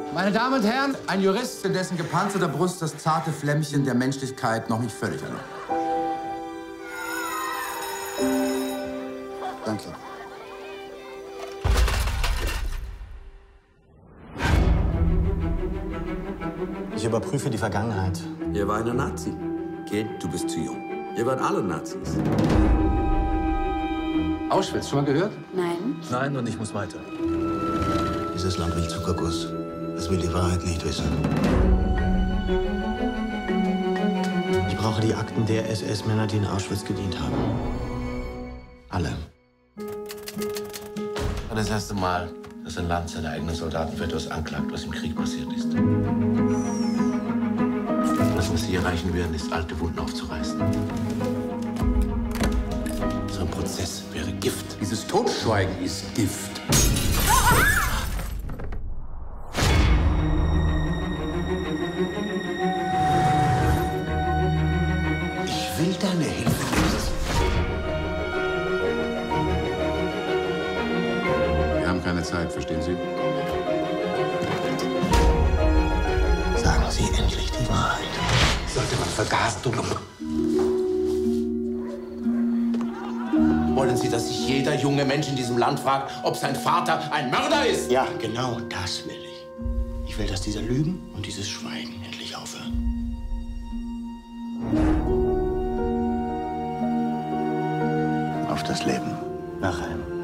Meine Damen und Herren, ein Jurist, in dessen gepanzerter Brust das zarte Flämmchen der Menschlichkeit noch nicht völlig erlosch. Danke. Ich überprüfe die Vergangenheit. Ihr war eine Nazi. Kind, du bist zu jung. Ihr wart alle Nazis. Auschwitz, schon mal gehört? Nein. Nein, und ich muss weiter. Dieses Land will Zuckerguss. Es will die Wahrheit nicht wissen. Ich brauche die Akten der SS-Männer, die in Auschwitz gedient haben. Alle. Und das erste Mal, dass ein Land seine eigenen Soldaten für etwas anklagt, was im Krieg passiert ist. Das, was sie erreichen werden, ist, alte Wunden aufzureißen. So ein Prozess wäre Gift. Dieses Totschweigen ist Gift. Ich will deine Hilfe nicht. Wir haben keine Zeit, verstehen Sie? Sagen Sie endlich die Wahrheit. Sollte man vergasen, du. Wollen Sie, dass sich jeder junge Mensch in diesem Land fragt, ob sein Vater ein Mörder ist? Ja, genau das will ich. Ich will, dass diese Lügen und dieses Schweigen endlich aufhören. Auf das Leben nach einem